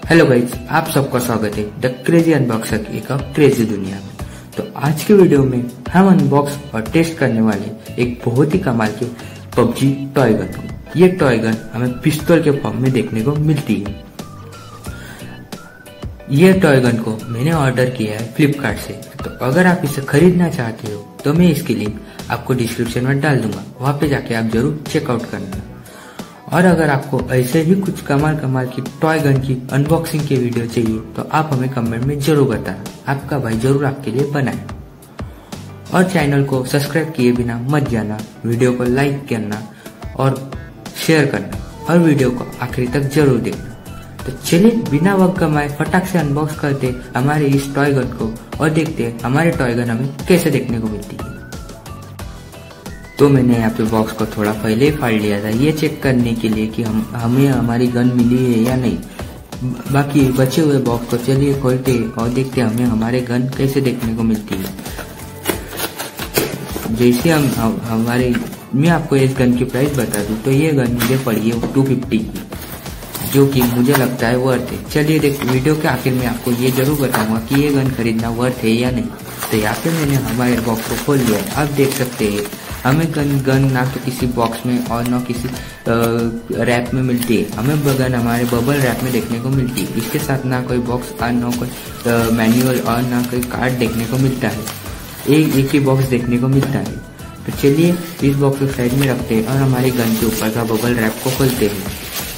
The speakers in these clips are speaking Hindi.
हेलो गाइस, आप सबका स्वागत है द क्रेजी अनबॉक्सर की एक क्रेजी दुनिया में। तो आज के वीडियो में हम अनबॉक्स और टेस्ट करने वाले एक बहुत ही कमाल के पबजी टॉय गन को। ये टॉय गन हमें पिस्तौल के फॉर्म में देखने को मिलती है। ये टॉय गन को मैंने ऑर्डर किया है फ्लिपकार्ट से। तो अगर आप इसे खरीदना चाहते हो तो मैं इसकी लिंक आपको डिस्क्रिप्शन में डाल दूंगा, वहां पे जाके आप जरूर चेकआउट करना। और अगर आपको ऐसे ही कुछ कमाल की टॉय गन की अनबॉक्सिंग के वीडियो चाहिए तो आप हमें कमेंट में जरूर बताना। आपका भाई जरूर आपके लिए बनाए। और चैनल को सब्सक्राइब किए बिना मत जाना, वीडियो को लाइक करना और शेयर करना और वीडियो को आखिरी तक जरूर देखना। तो चलिए बिना वक्त कमाए फटाक से अनबॉक्स करते हमारे इस टॉय गन को और देखते हमारे टॉय गन हमें कैसे देखने को मिलती है। तो मैंने यहाँ पे बॉक्स को थोड़ा पहले ही फाड़ लिया था, ये चेक करने के लिए कि हमें हमारी गन मिली है या नहीं। बाकी बचे हुए बॉक्स को चलिए खोलते और देखते हमें हमारे गन कैसे देखने को मिलती है। जैसे मैं आपको इस गन की प्राइस बता दूं तो ये गन मुझे पड़ी है 250 की, जो कि मुझे लगता है वर्थ है। चलिए वीडियो के आखिर में आपको ये जरूर बताऊंगा कि ये गन खरीदना वर्थ है या नहीं। तो यहाँ पे मैंने हमारे बॉक्स को खोल लिया है। आप देख सकते हैं हमें गन ना तो किसी बॉक्स में और ना किसी रैप में मिलती है। हमें गन हमारे बबल रैप में देखने को मिलती है। इसके साथ ना कोई बॉक्स और ना कोई मैनुअल और ना कोई कार्ड देखने को मिलता है। एक ही बॉक्स देखने को मिलता है। तो चलिए इस बॉक्स को साइड में रखते हैं और हमारी गन के ऊपर का बबल रैप को खोलते हैं।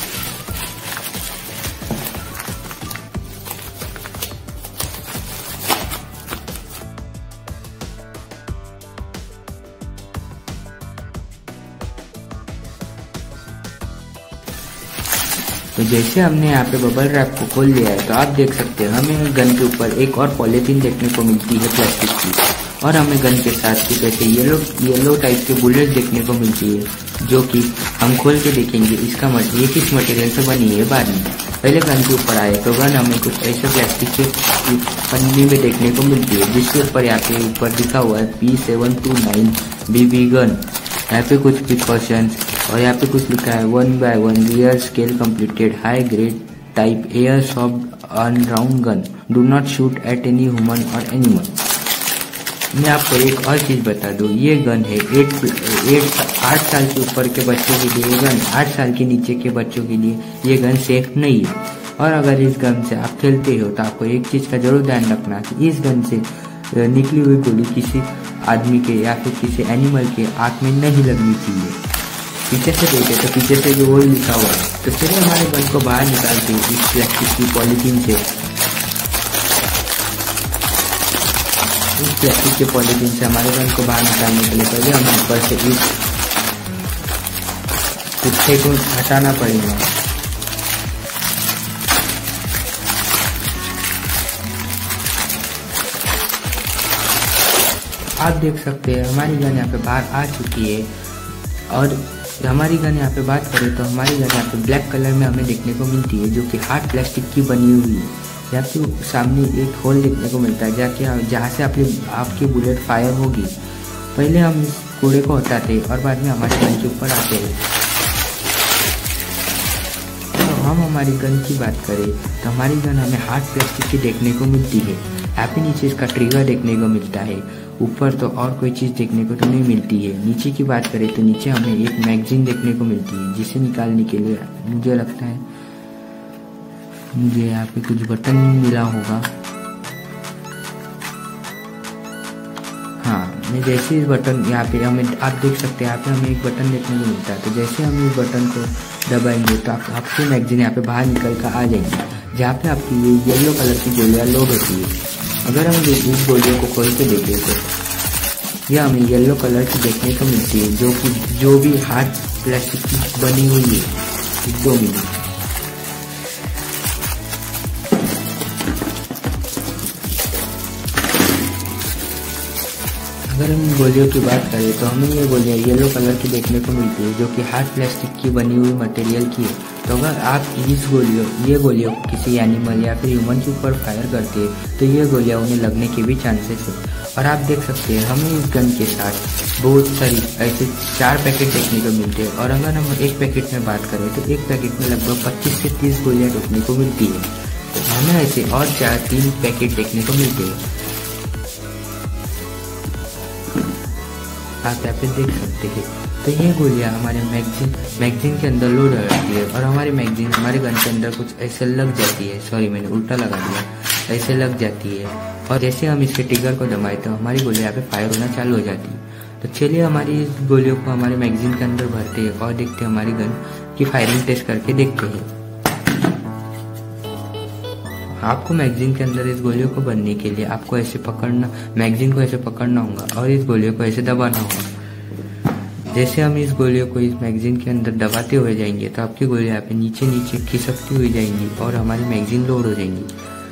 तो जैसे हमने यहाँ पे बबल रैप को खोल लिया है तो आप देख सकते हैं हमें गन के ऊपर एक और पॉलीथीन देखने को मिलती है प्लास्टिक की, और हमें गन के साथ कुछ ऐसे येलो टाइप के बुलेट देखने को मिलती है, जो कि हम खोल के देखेंगे इसका ये किस मटेरियल से बनी है बाद में। पहले गन के ऊपर आए तो गन हमें कुछ ऐसे प्लास्टिक के पन्नी में देखने को मिलती है, जिसके ऊपर यहाँ पे ऊपर लिखा हुआ है P729 BB गन। यहाँ पे कुछ प्रिकॉशंस और यहाँ पे कुछ लिखा है 1x1 real scale completed high grade type airsoft on round gun, do not shoot at any human और एनिमल। मैं आपको एक और चीज बता दूं, ये गन है 8 साल के ऊपर के बच्चों के लिए गन, 8 साल के नीचे के बच्चों के लिए ये गन सेफ नहीं है। और अगर इस गन से आप खेलते हो तो आपको एक चीज का जरूर ध्यान रखना कि इस गन से निकली हुई गोली किसी आदमी के या फिर किसी एनिमल के आंख में नहीं लगनी चाहिए। पीछे से देखे तो पीछे से जो वो लिखा हुआ है। तो चलिए हमारे गन को बाहर निकालते हैं इस प्लास्टिक की पॉलीथीन से। इस प्लास्टिक के पॉलीथीन से हमारे गन को बाहर निकालने के लिए पहले हमें ऊपर से इस पुट्ठे को हटाना पड़ेगा। आप देख सकते हैं हमारी गन यहाँ पे बाहर आ चुकी है। और हमारी गन यहाँ पे बात करें तो हमारी गन यहाँ पे ब्लैक कलर में हमें देखने को मिलती है, जो कि हार्ड प्लास्टिक की बनी हुई है। यहाँ पे सामने एक होल देखने को मिलता है जहाँ से आपकी बुलेट फायर होगी। पहले हम इस कूड़े को हटाते हैं और बाद में हमारे गन के ऊपर आते हैं। तो हम हमारी गन की बात करें तो हमारी गन हमें हार्ड प्लास्टिक की देखने को मिलती है। यहाँ पे नीचे इसका ट्रिगर देखने को मिलता है, ऊपर तो और कोई चीज़ देखने को तो नहीं मिलती है। नीचे की बात करें तो नीचे हमें एक मैगजीन देखने को मिलती है, जिसे निकालने के लिए मुझे लगता है मुझे यहाँ पे कुछ बटन मिला होगा। हाँ, मैं जैसे इस बटन यहाँ पे हमें आप देख सकते हैं यहाँ पे हमें एक बटन देखने को मिलता है। तो जैसे हम इस बटन को दबाएंगे तो आपकी मैगजीन यहाँ पे बाहर निकल कर आ जाएंगी, जहाँ पे आपकी ये येलो कलर की गोलियाँ लोड होती है। अगर हम इस गोलियों को खोल के देखें तो यह हमें येलो कलर की देखने को मिलती है, जो भी हार्ड प्लास्टिक की बनी हुई है 2 मिनट। अगर हम गोलियों की बात करें तो हमें ये गोलियाँ येलो कलर की देखने को मिलती है, जो कि हार्ड प्लास्टिक की बनी हुई मटेरियल की है। तो अगर आप ये गोलियों को किसी एनिमल या फिर ह्यूमन के ऊपर फायर करते हैं तो ये गोलियाँ उन्हें लगने के भी चांसेस है। और आप देख सकते हैं हमें इस गन के साथ बहुत सारी ऐसे 4 पैकेट देखने को मिलते हैं। और अगर हम एक पैकेट में बात करें तो एक पैकेट में लगभग 25 से 30 गोलियाँ देखने को मिलती है। हमें ऐसे और 3 पैकेट देखने को मिलते हैं। आप यहाँ पे देख सकते हैं। तो ये गोलियां हमारे मैगजीन के अंदर लोड हो जाती है और हमारी मैगजीन हमारे गन के अंदर कुछ ऐसे लग जाती है। सॉरी, मैंने उल्टा लगा दिया। ऐसे लग जाती है और जैसे हम इसके ट्रिगर को दबाए तो हमारी गोलियां यहाँ पे फायर होना चालू हो जाती है। तो चलिए हमारी इस गोलियों को हमारे मैगजीन के अंदर भरते हैं और देखते हैं हमारी गन की फायरिंग टेस्ट करके देखते हैं। आपको मैगजीन के अंदर इस गोलियों को भरने के लिए आपको ऐसे पकड़ना, मैगजीन को ऐसे पकड़ना होगा और इस गोलियों को ऐसे दबाना होगा। जैसे हम इस गोलियों को इस मैगजीन के अंदर दबाते हुए जाएंगे तो आपकी गोलियां यहाँ पे नीचे नीचे खिसकती हुई जाएंगी और हमारी मैगजीन लोड हो जाएंगी।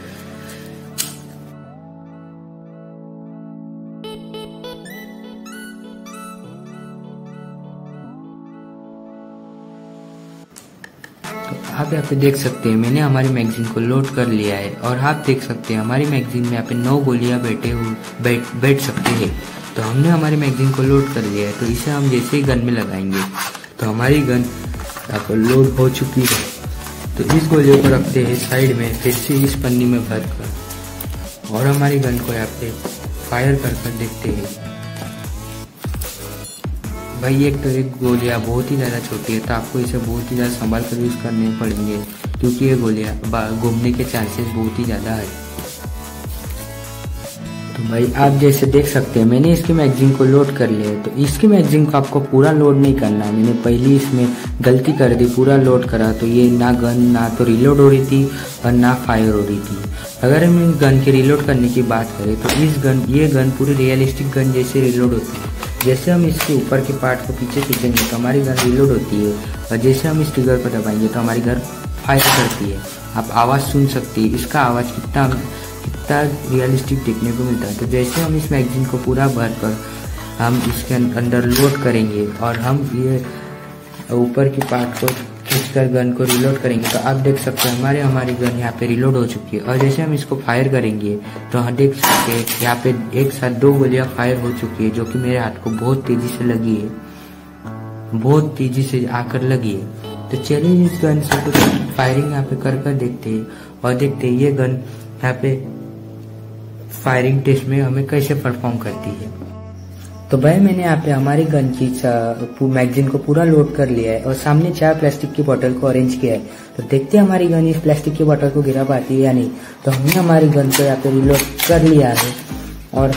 आप यहाँ पे देख सकते हैं मैंने हमारी मैगजीन को लोड कर लिया है और आप देख सकते हैं हमारी मैगजीन में यहाँ पे 9 गोलियां बैठ सकती है। तो हमने हमारी मैगजीन को लोड कर लिया है। तो इसे हम जैसे ही गन में लगाएंगे तो हमारी गन यहाँ पर लोड हो चुकी है। तो इस गोलियों को रखते हैं साइड में, फिर से इस पन्नी में भर कर और हमारी गन को यहाँ पे फायर कर देखते हैं। भाई एक गोलियां बहुत ही ज़्यादा छोटी है तो आपको इसे बहुत ही ज़्यादा संभाल कर यूज़ करने पड़ेंगे क्योंकि ये गोलियां घूमने के चांसेस बहुत ही ज़्यादा है। तो भाई आप जैसे देख सकते हैं मैंने इसकी मैगजीन को लोड कर लिया है। तो इसकी मैगजीन को आपको पूरा लोड नहीं करना है। मैंने पहले इसमें गलती कर दी, पूरा लोड करा तो ये ना गन ना तो रिलोड हो रही थी और ना फायर हो रही थी। अगर हम गन के रिलोड करने की बात करें तो ये गन पूरी रियलिस्टिक गन जैसे रिलोड होती है। जैसे हम इसके ऊपर के पार्ट को पीछे खींचेंगे तो हमारी गन रिलोड होती है और जैसे हम इस ट्रिगर को दबाएंगे तो हमारी गन फायर करती है। आप आवाज़ सुन सकते हैं, इसका आवाज़ कितना रियलिस्टिक देखने को मिलता है। तो जैसे हम इस मैगजीन को पूरा भर कर हम इसके अंदर लोड करेंगे और हम ये ऊपर की पार्ट को खींचकर गन को रिलोड करेंगे तो आप देख सकते हैं हमारी गन यहाँ पे रिलोड हो चुकी है। और जैसे हम इसको फायर करेंगे तो हम देख सकते हैं यहाँ पे एक साथ 2 गोलियां फायर हो चुकी है जो कि मेरे हाथ को बहुत तेजी से लगी है, बहुत तेजी से आकर लगी है। तो चलिए इस गन से कुछ फायरिंग यहाँ पे कर देखते हैं और देखते हैं ये गन यहाँ पे फायरिंग टेस्ट में हमें कैसे परफॉर्म करती है। तो भाई मैंने यहाँ पे हमारी गन की मैगजीन को पूरा लोड कर लिया है और सामने 4 प्लास्टिक की बोतल को अरेंज किया है। तो देखते हैं हमारी गन इस प्लास्टिक की बोतल को गिरा पाती है या नहीं। तो हमने हमारी गन को यहाँ पे रिलोड कर लिया है और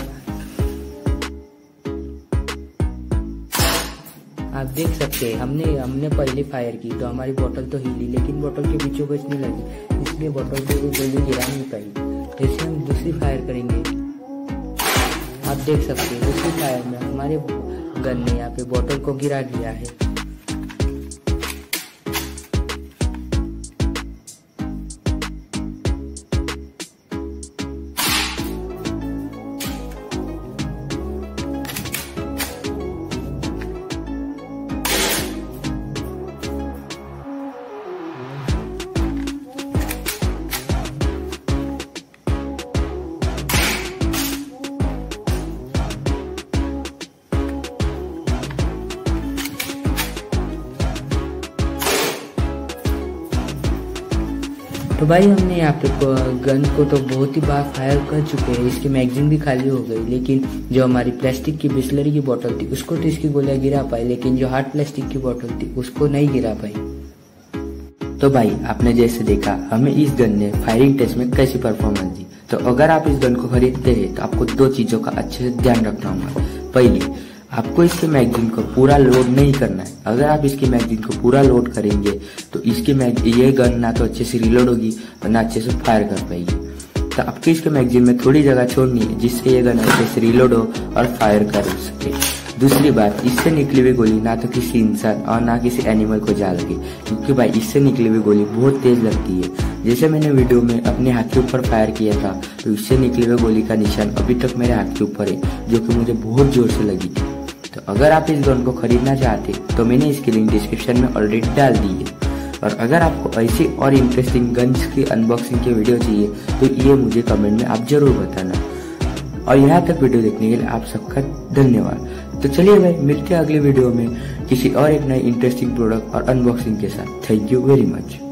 आप देख सकते हैं हमने पहले फायर की तो हमारी बोतल तो हिली लेकिन बोतल के बीचों को नहीं लगी, इसलिए बोतल को जल्दी गिरा नहीं पाई। जैसे हम दूसरी फायर करेंगे आप देख सकते हैं दूसरी फायर में हमारे गन ने यहाँ पे बोतल को गिरा दिया है। तो भाई हमने यहाँ पे गन को तो बहुत ही बार फायर कर चुके हैं, इसकी मैगजीन भी खाली हो गई, लेकिन जो हमारी प्लास्टिक की बिस्लरी की बोतल थी उसको तो इसकी गोलियां गिरा पाई, लेकिन जो हार्ड प्लास्टिक की बोतल थी उसको नहीं गिरा पाई। तो भाई आपने जैसे देखा हमें इस गन ने फायरिंग टेस्ट में कैसी परफॉर्मेंस दी। तो अगर आप इस गन को खरीदते हैं तो आपको 2 चीजों का अच्छे से ध्यान रखना होगा। पहली, आपको इसके मैगजीन को पूरा लोड नहीं करना है। अगर आप इसकी मैगजीन को पूरा लोड करेंगे तो इसकी ये गन ना तो अच्छे से रिलोड होगी और ना अच्छे से फायर कर पाएगी। तो आपको इसके मैगजीन में थोड़ी जगह छोड़नी है जिससे ये गन अच्छे से रिलोड हो और फायर कर सके। दूसरी बात, इससे निकली हुई गोली ना तो किसी इंसान और ना किसी एनिमल को जा लगे, क्योंकि भाई इससे निकली हुई गोली बहुत तेज लगती है। जैसे मैंने वीडियो में अपने हाथ के ऊपर फायर किया था तो इससे निकली हुई गोली का निशान अभी तक मेरे हाथ के ऊपर है, जो कि मुझे बहुत जोर से लगी थी। तो अगर आप इस गन को खरीदना चाहते तो मैंने इसकी लिंक डिस्क्रिप्शन में ऑलरेडी डाल दी है। और अगर आपको ऐसी और इंटरेस्टिंग गन्स की अनबॉक्सिंग की वीडियो चाहिए तो ये मुझे कमेंट में आप जरूर बताना। और यहाँ तक वीडियो देखने के लिए आप सबका धन्यवाद। तो चलिए भाई मिलते हैं अगले वीडियो में किसी और एक नए इंटरेस्टिंग प्रोडक्ट और अनबॉक्सिंग के साथ। Thank you very much.